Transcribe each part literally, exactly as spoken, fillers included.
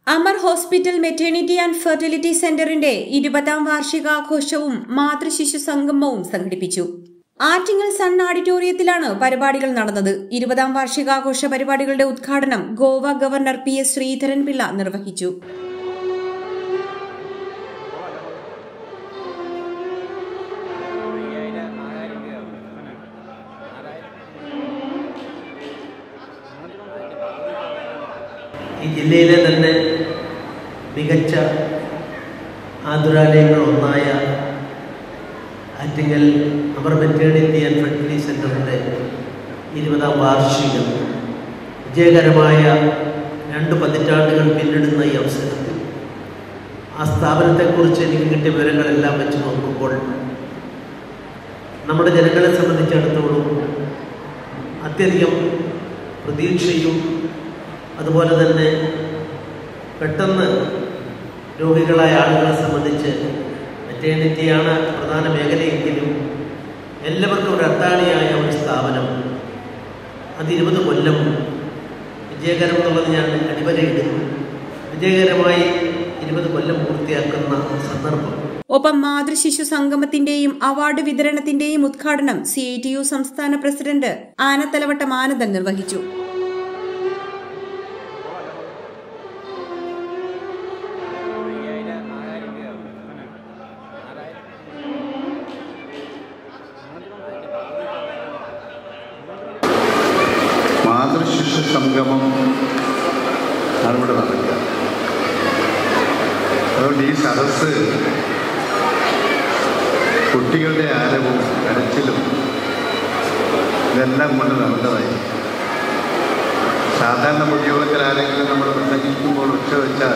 Amar hospital maternity and fertility സെന്ററിന്റെ ഇരുപതാം വാർഷികാഘോഷവും മാതൃശിശു സംഗമവും സംഘടിപ്പിച്ചു. ആറ്റിങ്ങൽ സൺ ഓഡിറ്റോറിയത്തിലാണ് പരിപാടികൾ നടന്നത്. ഇരുപതാം വാർഷികാഘോഷ പരിപാടികളുടെ ഉദ്ഘാടനം Goa governor P S Sreedharan Pillai നിർവഹിച്ചു. ഈ ജില്ലയിലെ തന്നെ മികച്ച ആതുരാലയങ്ങൾ ഒന്നായ Attingal Amar maternity and fertility സെൻ്ററിൻ്റെ ഇരുപതാം വാർഷികം വിജയകരമായ രണ്ട് പതിറ്റാണ്ടുകൾ പിന്നിടുന്ന ഈ അവസരത്തിൽ ആ സ്ഥാപനത്തെക്കുറിച്ച് എനിക്ക് കിട്ടിയ വിവരങ്ങളെല്ലാം വെച്ച് നോക്കുമ്പോൾ നമ്മുടെ ജനങ്ങളെ സംബന്ധിച്ചിടത്തോളം അത്യധികം പ്രതീക്ഷയും അതുപോലെ തന്നെ പെട്ടെന്ന് രോഗികളായ ആളുകളെ സംബന്ധിച്ച് മെറ്റേണിറ്റിയാണ് പ്രധാന മേഖലയെങ്കിലും എല്ലാവർക്കും ഒരു അത്താണിയായ ഒരു സ്ഥാപനം അത് ഇരുപത് കൊല്ലം വിജയകരം എന്നുള്ളത് ഞാൻ അടിവരയിടുന്നു. വിജയകരമായി ഇരുപത് കൊല്ലം പൂർത്തിയാക്കുന്ന സന്ദർഭം. ഒപ്പം മാതൃശിശു സംഗമത്തിന്റെയും അവാർഡ് വിതരണത്തിന്റെയും ഉദ്ഘാടനം സി ഐ ടി യു സംസ്ഥാന പ്രസിഡന്റ് ആനത്തലവട്ടം ആനന്ദൻ നിർവഹിച്ചു. മാതൃശിശു സംഗമം ആണ് ഇവിടെ നടക്കുക. അതുകൊണ്ട് ഈ സദസ്സ് കുട്ടികളുടെ ആരവും കരച്ചിലും ഇതെല്ലാം കൊണ്ട് നല്ലതായി. സാധാരണ ഉദ്യോഗത്തിൽ ആരെങ്കിലും നമ്മൾ പ്രസംഗിക്കുമ്പോൾ ഒച്ച വെച്ചാൽ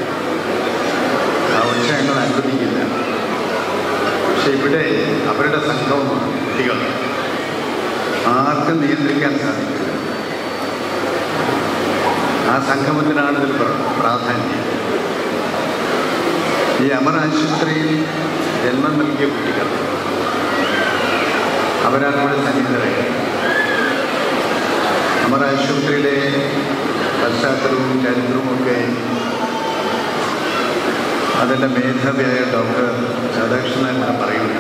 ആ ഒച്ച ഞങ്ങൾ അനുവദിക്കില്ല. പക്ഷെ ഇവിടെ അവരുടെ സംഗമമാണ്. കുട്ടികൾ ആർക്കും നിയന്ത്രിക്കാൻ സാധിക്കില്ല. ആ സംഗമത്തിനാണ് ഇതിൽ പ്രാധാന്യം. ഈ അമർ ആശുപത്രിയിൽ ജന്മം നൽകിയ കുട്ടികൾ അവരാണ് ഇവിടെ സന്നിഹിതരായി. അമർ ആശുപത്രിയുടെ പശ്ചാത്തലവും ചരിത്രവും ഒക്കെ അതിൻ്റെ മേധാവിയായ ഡോക്ടർ രാധാകൃഷ്ണൻ പറയുന്നു.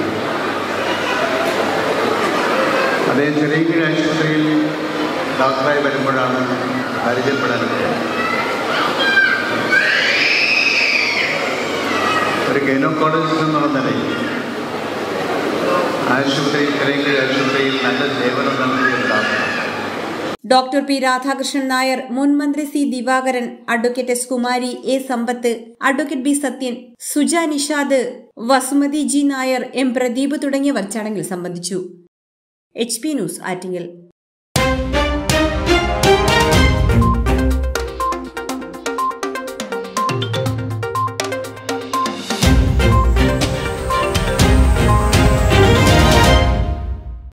അതേ ചെറിയ ആശുപത്രിയിൽ ഡോക്ടറായി വരുമ്പോഴാണ് പരിചയപ്പെടാനുള്ളത്. ഒരു ഗൈനക്കോളജിസ്റ്റ് എന്നുള്ള നിലയിൽ ആശുപത്രിയിൽ ചെറിയ ആശുപത്രിയിൽ നല്ല സേവനം നൽകിയിട്ടുണ്ടാകും. ഡോക്ടർ പി രാധാകൃഷ്ണൻ നായർ, മുൻ മന്ത്രി C Divakaran, advocate S Kumari, A Sampath, advocate B Sathyan, Suja Nishad, Vasumathi G Nair, M Pradeep തുടങ്ങിയവർ ചടങ്ങിൽ സംബന്ധിച്ചു. H P news Attingal.